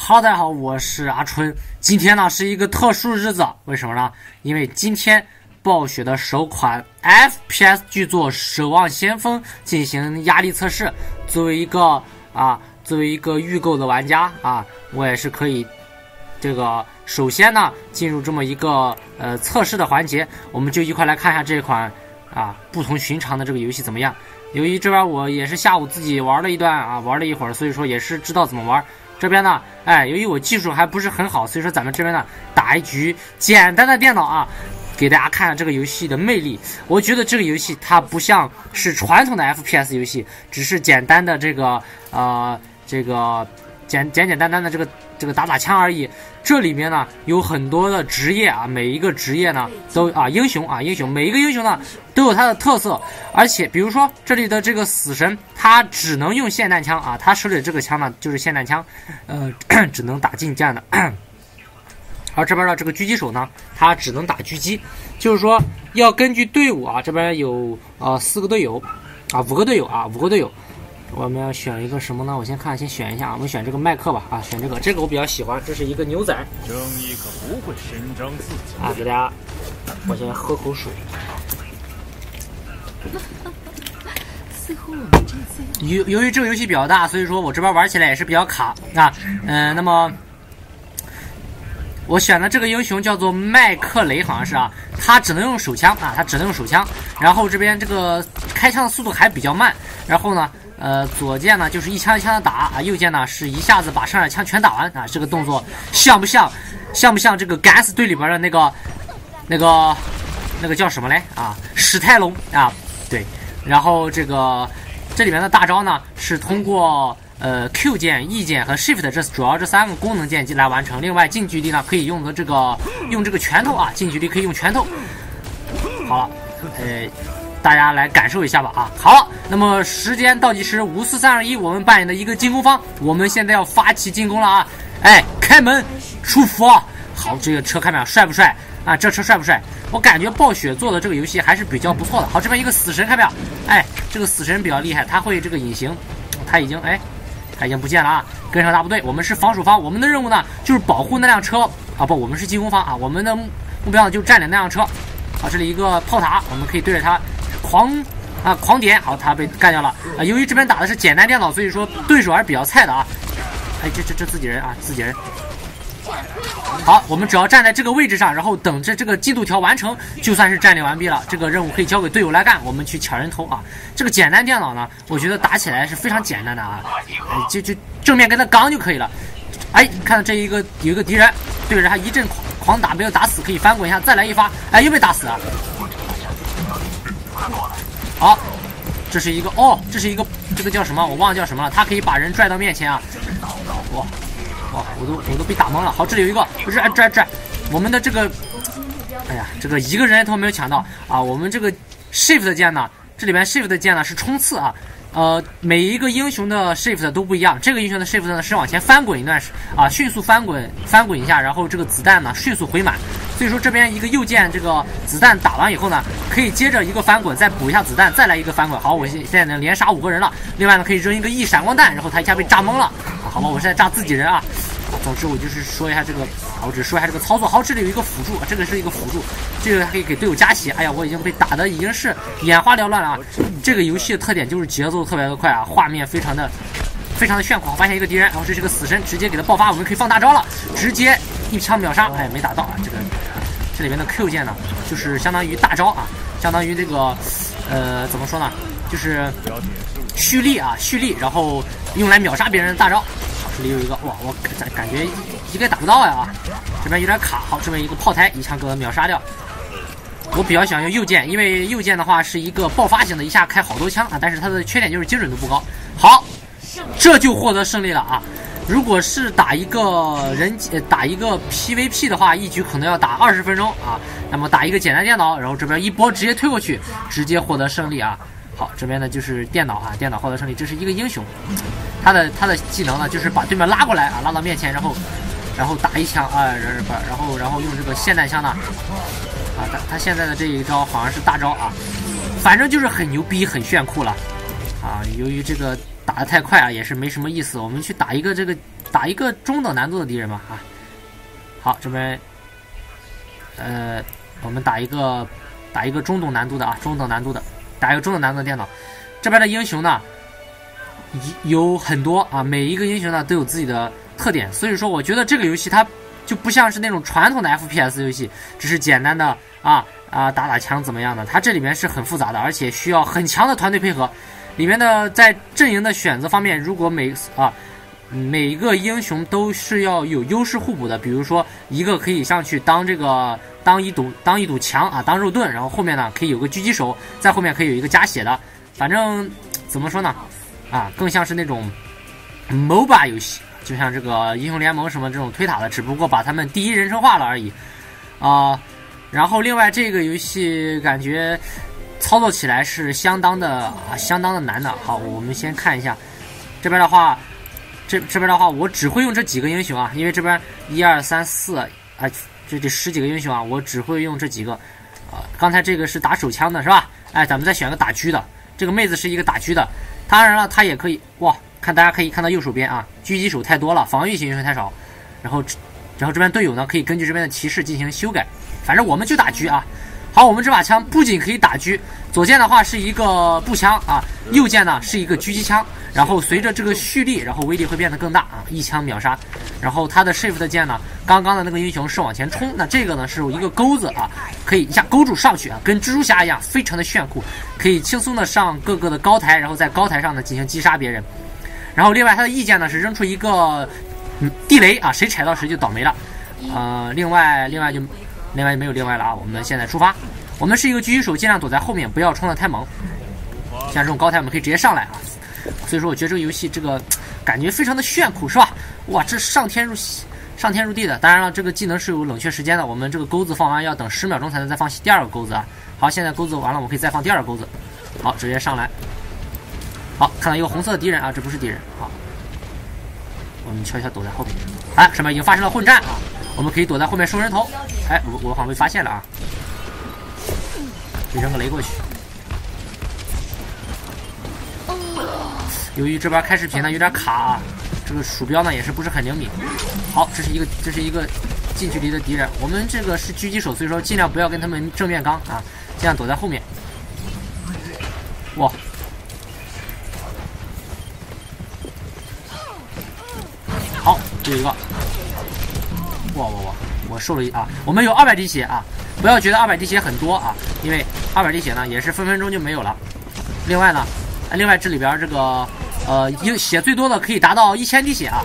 Hello， 大家好，我是阿春。今天呢是一个特殊日子，为什么呢？因为今天暴雪的首款 FPS 巨作《守望先锋》进行压力测试。作为一个预购的玩家啊，我也是可以首先呢进入这么一个测试的环节，我们就一块来看一下这款不同寻常的这个游戏怎么样。由于这边我也是下午自己玩了一段玩了一会儿，所以说也是知道怎么玩。这边呢，由于我技术还不是很好，所以说咱们这边呢打一局简单的电脑给大家看看这个游戏的魅力。我觉得这个游戏它不像是传统的 FPS 游戏，只是简单的简单的这个打枪而已。这里面呢有很多的职业每一个职业呢都英雄，每一个英雄呢都有它的特色。而且比如说这里的这个死神，他只能用霰弹枪他手里的这个枪呢就是霰弹枪，只能打近战的。而这边的这个狙击手呢，他只能打狙击，就是说要根据队伍这边有4个队友5个队友。我们要选一个什么呢？我先选一下我们选这个麦克吧选这个我比较喜欢，这是一个牛仔。 正义可不会伸张自己给大家，我先喝口水。由于这个游戏比较大，所以说我这边玩起来也是比较卡那么我选的这个英雄叫做麦克雷，好像是他只能用手枪然后这边这个开枪的速度还比较慢，然后呢左键呢就是一枪一枪的打右键呢是一下子把上来枪全打完这个动作像不像这个敢死队里边的那个叫什么嘞史泰龙对。然后这里面的大招呢是通过Q 键、E 键和 Shift 主要这3个功能键来完成。另外近距离呢可以用这个拳头近距离可以用拳头。好了，大家来感受一下吧好了，那么时间倒计时5、4、3、2、1，我们扮演的一个进攻方，我们现在要发起进攻了开门出伏好，这个车看没有，帅不帅这车帅不帅？我感觉暴雪做的这个游戏还是比较不错的。好，这边一个死神看没有？这个死神比较厉害，他会这个隐形，他已经不见了跟上大部队。我们是防守方，我们的任务呢就是保护那辆车不，我们是进攻方我们的目标呢就是占领那辆车。好，这里一个炮塔，我们可以对着他狂点。好，他被干掉了由于这边打的是简单电脑，所以说对手还是比较菜的这自己人自己人。好，我们只要站在这个位置上，然后等着这个进度条完成，就算是占领完毕了。这个任务可以交给队友来干，我们去抢人头这个简单电脑呢，我觉得打起来是非常简单的就正面跟他刚就可以了。看到这有一个敌人，对着他一阵狂打，没有打死，可以翻滚一下，再来一发，又被打死了。好，这是一个这个叫什么？我忘了叫什么了。他可以把人拽到面前我都被打懵了。好，这里有一个拽，我们的这个这个一个人都没有抢到我们这个 Shift 键呢，这里边 Shift 键呢是冲刺每一个英雄的 Shift 都不一样。这个英雄的 Shift 呢是往前翻滚一段迅速翻滚一下，然后这个子弹呢迅速回满。所以说这边一个右键，这个子弹打完以后呢，可以接着一个翻滚，再补一下子弹，再来一个翻滚。好，我现在能连杀5个人了。另外呢，可以扔一个E闪光弹，然后他一下被炸懵了好吧，我是在炸自己人总之我就是说一下这个我只说一下这个操作。好，这里有一个辅助，这个是一个辅助，这个可以给队友加血。我已经被打的已经是眼花缭乱了这个游戏的特点就是节奏特别的快画面非常的炫酷。发现一个敌人，然后这是个死神，直接给他爆发，我们可以放大招了，直接一枪秒杀。没打到这里面的 Q 键呢就是相当于大招相当于这个怎么说呢，就是蓄力，然后用来秒杀别人的大招。这里有一个我感觉应该打不到这边有点卡。好，这边一个炮台一枪给我秒杀掉。我比较喜欢用右键，因为右键的话是一个爆发型的，一下开好多枪但是它的缺点就是精准度不高。好，这就获得胜利了如果是打一个PVP 的话，一局可能要打20分钟那么打一个简单电脑，然后这边一波直接推过去，直接获得胜利好，这边呢就是电脑电脑获得胜利。这是一个英雄，他的技能呢就是把对面拉过来拉到面前，然后打一枪然后用这个霰弹枪呢他现在的这一招好像是大招反正就是很牛逼很炫酷了由于这个打得太快也是没什么意思。我们去打一个这个打一个中等难度的敌人吧啊。好，这边我们打一个中等难度的啊，打一个中等难度的电脑。这边的英雄呢有很多啊，每一个英雄呢都有自己的特点，所以说我觉得这个游戏它就不像是那种传统的 FPS 游戏，只是简单的打枪怎么样的，它这里面是很复杂的，而且需要很强的团队配合。里面的在阵营的选择方面，如果每一个英雄都是要有优势互补的，比如说一个可以上去当一堵墙啊，当肉盾，然后后面呢可以有个狙击手，在后面可以有一个加血的，反正怎么说呢更像是那种 MOBA 游戏，就像这个英雄联盟什么这种推塔的，只不过把他们第一人称化了而已然后另外这个游戏感觉操作起来是相当的难的。好，我们先看一下这边的话。这边的话，我只会用这几个英雄啊，因为这边1、2、3、4这10几个英雄啊，我只会用这几个。刚才这个是打手枪的是吧？咱们再选个打狙的。这个妹子是一个打狙的，当然了，她也可以大家可以看到右手边啊，狙击手太多了，防御型英雄太少。然后这边队友呢可以根据这边的提示进行修改。反正我们就打狙啊。好，我们这把枪不仅可以打狙，左键的话是一个步枪啊，右键呢是一个狙击枪。然后随着这个蓄力，然后威力会变得更大啊，一枪秒杀。然后它的 Shift 键呢，刚刚的那个英雄是往前冲，那这个呢是有一个钩子啊，可以一下勾住上去啊，跟蜘蛛侠一样，非常的炫酷，可以轻松的上各个的高台，然后在高台上呢进行击杀别人。然后另外它的 E 键呢是扔出一个地雷啊，谁踩到谁就倒霉了。另外就没有另外了啊，我们现在出发。我们是一个狙击手，尽量躲在后面，不要冲得太猛。像这种高台我们可以直接上来啊。所以说我觉得这个游戏这个感觉非常的炫酷是吧？哇，这上天入地的。当然了，这个技能是有冷却时间的，我们这个钩子放完要等10秒钟才能再放第二个钩子啊。好，现在钩子完了，我们可以再放第二个钩子。好，直接上来。好，看到一个红色的敌人啊，这不是敌人。好，我们悄悄躲在后面。上面已经发生了混战啊，我们可以躲在后面收人头。我好像被发现了啊，就扔个雷过去。由于这边开视频呢有点卡啊，这个鼠标呢也是不是很灵敏。好，这是一个近距离的敌人，我们这个是狙击手，所以说尽量不要跟他们正面刚啊，尽量躲在后面。哇，好，这有一个，哇，我受了我们有200滴血啊，不要觉得200滴血很多啊，因为200滴血呢也是分分钟就没有了。另外这里边这个血最多的可以达到1000滴血啊！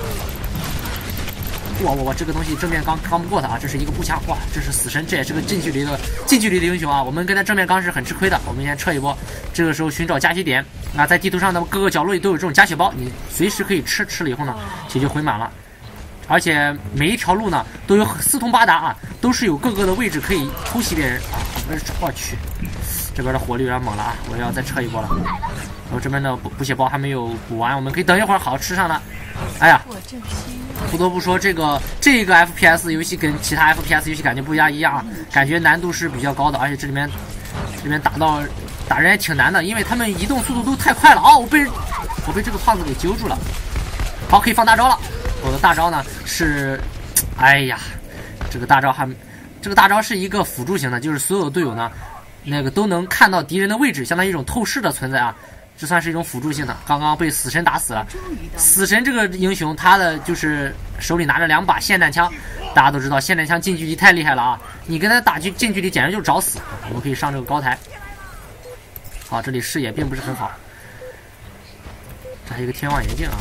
哇，这个东西正面刚不过他啊！这是一个步枪，哇，这是死神，这也是个近距离的英雄啊！我们跟他正面刚是很吃亏的，我们先撤一波。这个时候寻找加血点在地图上的各个角落里都有这种加血包，你随时可以吃了以后呢，血就回满了。而且每一条路呢都有四通八达啊，都是有各个的位置可以偷袭别人啊！我去，这边的火力有点猛了啊！我要再撤一波了。然后这边的补血包还没有补完，我们可以等一会儿，好吃上了。哎呀，不得不说这个 FPS 游戏跟其他 FPS 游戏感觉不一样啊，感觉难度是比较高的，而且这里面打人也挺难的，因为他们移动速度都太快了啊！我被这个胖子给揪住了。好，可以放大招了。我的大招呢是，哎呀，这个大招是一个辅助型的，就是所有队友呢都能看到敌人的位置，相当于一种透视的存在啊。这算是一种辅助性的。刚刚被死神打死了。死神这个英雄，他的就是手里拿着2把霰弹枪，大家都知道霰弹枪近距离太厉害了啊！你跟他打近距离简直就是找死。我们可以上这个高台。好，这里视野并不是很好。这还有一个天望眼镜啊。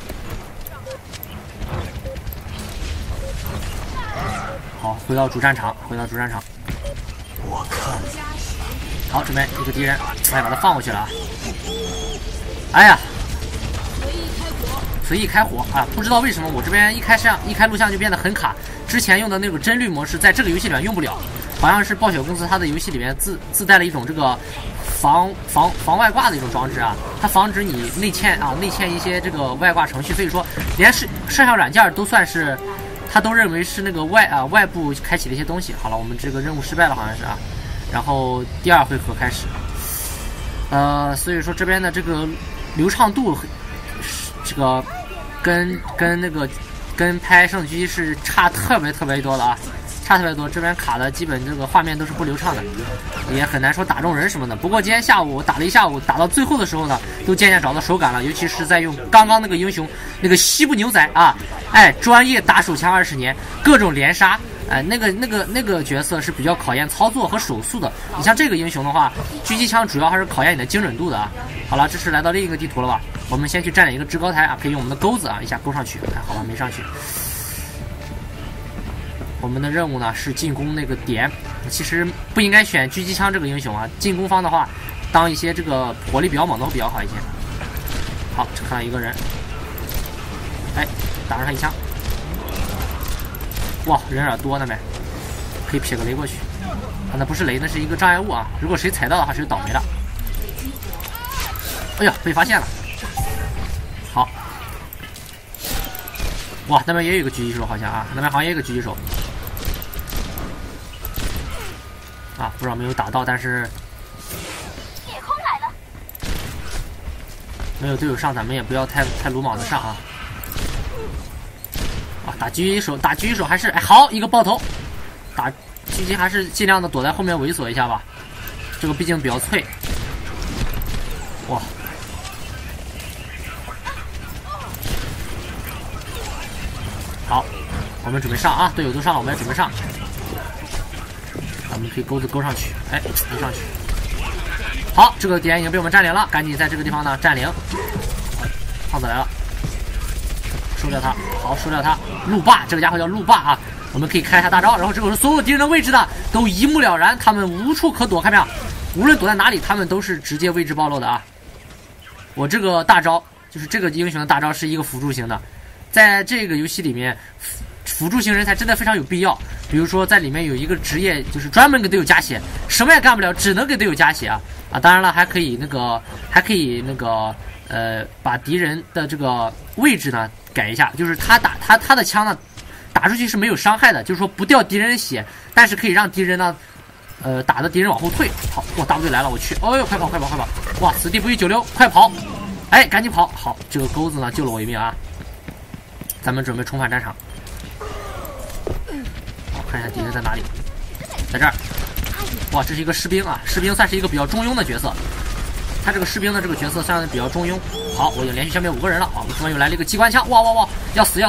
好，回到主战场。 我看。 好，这边一个敌人，把他放过去了啊！哎呀，随意开火啊！不知道为什么我这边一开录像就变得很卡。之前用的那个帧率模式在这个游戏里面用不了，好像是暴雪公司它的游戏里面自带了一种这个防外挂的一种装置啊，它防止你内嵌一些这个外挂程序，所以说连摄像软件都算是。他都认为是那个外部开启的一些东西。好了，我们这个任务失败了，好像是啊。然后第2回合开始，所以说这边的这个流畅度，这个跟那个跟拍圣狙击是差特别多的啊，差特别多。这边卡的基本这个画面都是不流畅的，也很难说打中人什么的。不过今天下午打了一下午，打到最后的时候呢，都渐渐找到手感了，尤其是在用刚刚那个英雄那个西部牛仔啊，哎，专业打手枪20年，各种连杀。那个角色是比较考验操作和手速的。你像这个英雄的话，狙击枪主要还是考验你的精准度的啊。好了，这是来到另一个地图了吧？我们先去占领一个制高台啊，可以用我们的钩子啊一下勾上去。哎，好吧，没上去。我们的任务呢是进攻那个点，其实不应该选狙击枪这个英雄啊。进攻方的话，当一些这个火力比较猛的会比较好一些。好，只看到一个人，哎，打上他一枪。哇，人有点多，那边可以撇个雷过去。啊，那不是雷，那是一个障碍物啊！如果谁踩到的话，谁就倒霉了。哎呀，被发现了。好。哇，那边也有一个狙击手，好像啊，那边好像也有一个狙击手。啊，不知道没有打到，但是夜空来了， 没有队友上，咱们也不要太鲁莽的上啊。啊，打狙击手还是哎好一个爆头，打狙击还是尽量的躲在后面猥琐一下吧，这个毕竟比较脆。哇，好，我们准备上啊，队友都上了，我们也准备上。我们可以钩子勾上去，哎，勾上去。好，这个点已经被我们占领了，赶紧在这个地方呢占领。胖子来了。收掉他，好，收掉他。路霸，这个家伙叫路霸啊！我们可以开一下大招，然后这个时候所有敌人的位置呢都一目了然，他们无处可躲，看没有？无论躲在哪里，他们都是直接位置暴露的啊！我这个大招就是这个英雄的大招是一个辅助型的，在这个游戏里面，辅助型人才真的非常有必要。比如说在里面有一个职业，就是专门给队友加血，什么也干不了，只能给队友加血啊！啊，当然了，还可以那个把敌人的这个位置呢改一下，就是他的枪呢打出去是没有伤害的，就是说不掉敌人血，但是可以让敌人呢打的敌人往后退。好，哇，大部队来了，我去，哦呦，快跑！哇，此地不宜久留，快跑！哎，赶紧跑！好，这个钩子呢救了我一命啊！咱们准备重返战场。好，看一下敌人在哪里，在这儿。哇，这是一个士兵啊，士兵算是一个比较中庸的角色。他这个士兵的这个角色算是比较中庸。好，我已经连续消灭5个人了啊！我们突然又来了一个机关枪，哇！要死！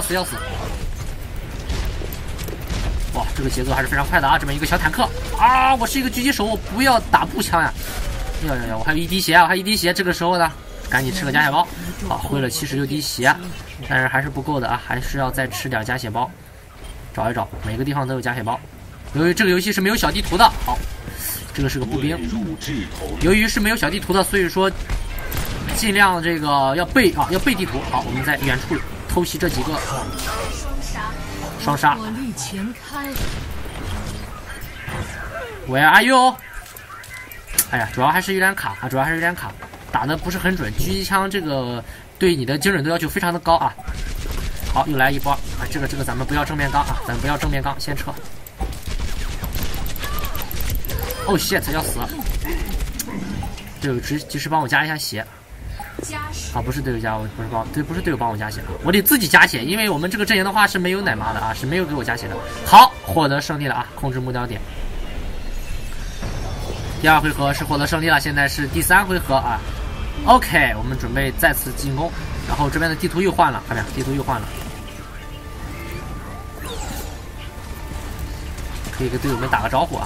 哇，这个节奏还是非常快的啊！这么一个小坦克啊！我是一个狙击手，我不要打步枪呀！要！我还有一滴血，这个时候呢，赶紧吃个加血包。好，挥了76滴血，但是还是不够的啊，还是要再吃点加血包。找一找，每个地方都有加血包。由于这个游戏是没有小地图的，好。这个是个步兵，由于是没有小地图的，所以说尽量这个要背地图。好，我们在远处偷袭这几个双杀。Where are you？ 哎呀，主要还是有点卡，打的不是很准。狙击枪这个对你的精准度要求非常的高啊。好，又来一波啊！这个咱们不要正面刚啊，先撤。哦shit，要死！队友及时帮我加一下血。啊，不是队友加我，不是队友帮我加血，我得自己加血，因为我们这个阵营的话是没有奶妈的啊，是没有给我加血的。好，获得胜利了啊！控制目标点。第2回合是获得胜利了，现在是第3回合啊。OK， 我们准备再次进攻，然后这边的地图又换了，看没有？地图又换了。可以给队友们打个招呼啊！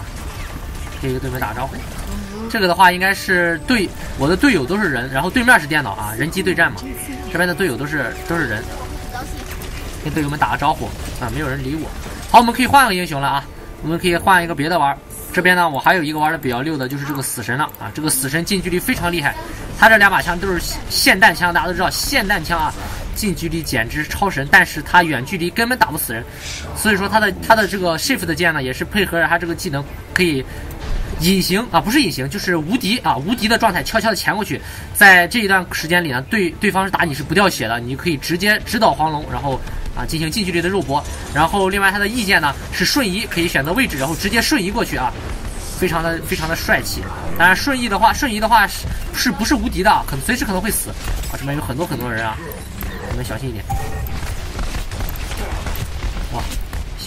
这个的话应该是我的队友都是人，然后对面是电脑啊，人机对战嘛。这边的队友都是人，跟队友们打个招呼啊，没有人理我。好，我们可以换个英雄了啊，我们可以换一个别的玩。这边呢，我还有一个玩的比较溜的，就是这个死神了啊。这个死神近距离非常厉害，他这2把枪都是霰弹枪，大家都知道霰弹枪啊，近距离简直超神，但是他远距离根本打不死人，所以说他的这个 shift 键呢，也是配合着他这个技能可以隐形啊，不是隐形，就是无敌啊，无敌的状态，悄悄的潜过去，在这一段时间里呢，对方是打你是不掉血的，你可以直接直捣黄龙，然后啊进行近距离的肉搏。然后另外他的意见呢是瞬移，可以选择位置，然后直接瞬移过去啊，非常的帅气。当然瞬移的话是不是无敌的，随时可能会死啊，这边有很多人啊，你们小心一点。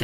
shit！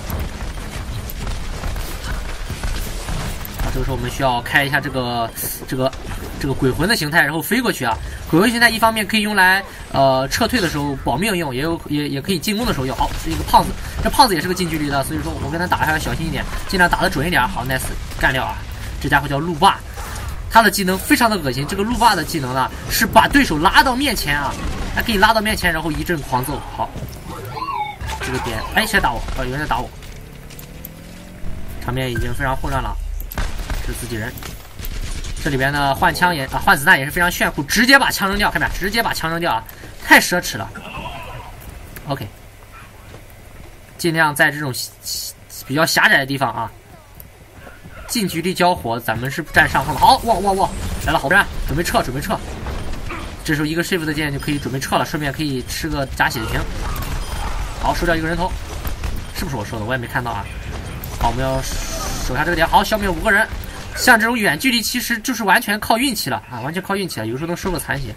这个时候我们需要开一下这个鬼魂的形态，然后飞过去啊。鬼魂形态一方面可以用来撤退的时候保命用，也可以进攻的时候用。好，是一个胖子，这胖子也是个近距离的，所以说我跟他打还要小心一点，尽量打得准一点。好 ，nice， 干掉啊！这家伙叫路霸，他的技能非常的恶心。这个路霸的技能呢是把对手拉到面前啊，他可以拉到面前，然后一阵狂揍。好，这个点，哎，谁打我？有人在打我。场面已经非常混乱了。是自己人，这里边呢换枪也换子弹也是非常炫酷，直接把枪扔掉，看没？直接把枪扔掉啊，太奢侈了。OK， 尽量在这种比较狭窄的地方啊，近距离交火，咱们是占上风的。好，哇，来了好多人，准备撤。这时候一个 shift 键就可以准备撤了，顺便可以吃个加血就行。好，收掉一个人头，是不是我说的？我也没看到啊。好，我们要守下这个点，好，消灭5个人。像这种远距离其实就是完全靠运气了啊，完全靠运气了，有时候能收个残血。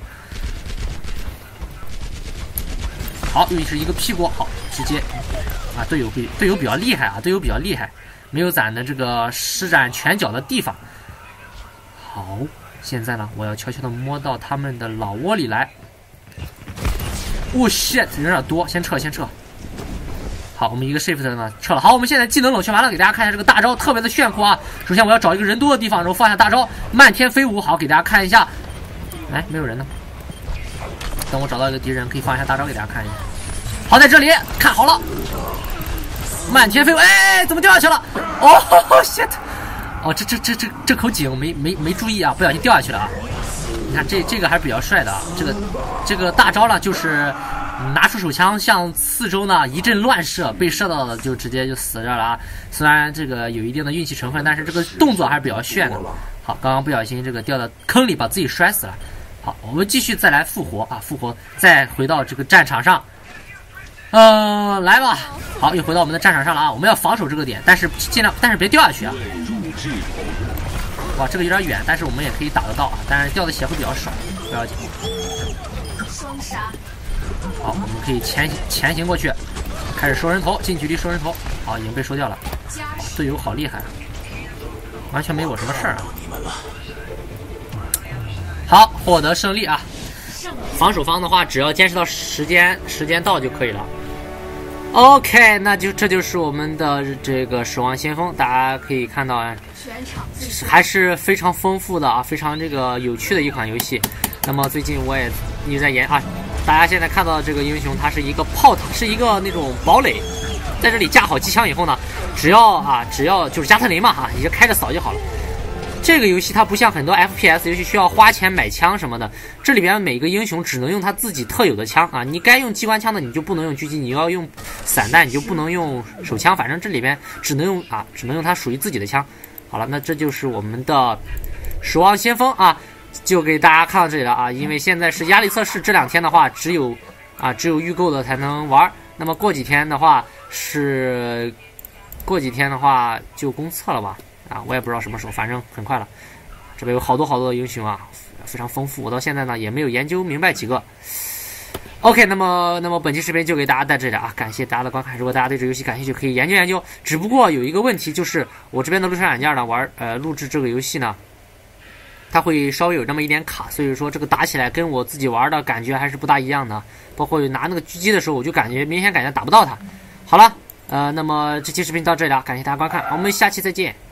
好，又是一个屁股，好，直接啊，队友比较厉害啊，队友比较厉害，没有咱的这个施展拳脚的地方。好，现在呢，我要悄悄的摸到他们的老窝里来。哦 shit， 人有点多，先撤。好，我们一个 shift 呢撤了。好，我们现在技能冷却完了，给大家看一下这个大招，特别的炫酷啊！首先我要找一个人多的地方，然后放下大招，漫天飞舞。好，给大家看一下。哎，没有人呢。等我找到一个敌人，可以放一下大招给大家看一下。好，在这里看好了，漫天飞舞。哎，怎么掉下去了？哦 shit！ 哦，这口井没注意啊，不小心掉下去了啊！你看这个还是比较帅的啊。这个大招呢，就是拿出手枪向四周呢一阵乱射，被射到的就直接就死这了啊！虽然这个有一定的运气成分，但是这个动作还是比较炫的。好，刚刚不小心这个掉到坑里，把自己摔死了。好，我们继续再来复活啊，再回到这个战场上。来吧。好，又回到我们的战场上了啊！我们要防守这个点，但是别掉下去啊！哇，这个有点远，但是我们也可以打得到啊，但是掉的血会比较少，不要紧。 双杀。 好，我们可以前行过去，开始收人头，近距离收人头。好，已经被收掉了。队友好厉害，完全没我什么事儿啊。好，获得胜利啊！防守方的话，只要坚持到时间到就可以了。OK， 这就是我们的这个守望先锋，大家可以看到啊，还是非常丰富的啊，非常这个有趣的一款游戏。那么最近我也一直在研啊，大家现在看到的这个英雄，它是一个炮塔，是一个那种堡垒，在这里架好机枪以后呢，只要就是加特林嘛啊，你就开着扫就好了。这个游戏它不像很多 FPS 游戏需要花钱买枪什么的，这里边每个英雄只能用他自己特有的枪啊，你该用机关枪的你就不能用狙击，你要用散弹你就不能用手枪，反正这里边只能用它属于自己的枪。好了，那这就是我们的守望先锋啊，就给大家看到这里了啊，因为现在是压力测试，这2天的话只有预购的才能玩，那么过几天的话就公测了吧。啊，我也不知道什么时候，反正很快了。这边有好多的英雄啊，非常丰富。我到现在呢也没有研究明白几个。OK， 那么本期视频就给大家到这里啊，感谢大家的观看。如果大家对这游戏感兴趣，可以研究。只不过有一个问题，就是我这边的录制软件呢录制这个游戏呢，它会稍微有这么一点卡，所以说这个打起来跟我自己玩的感觉还是不大一样的。包括拿那个狙击的时候，我就明显感觉打不到它。好了，那么这期视频到这里了，感谢大家观看，我们下期再见。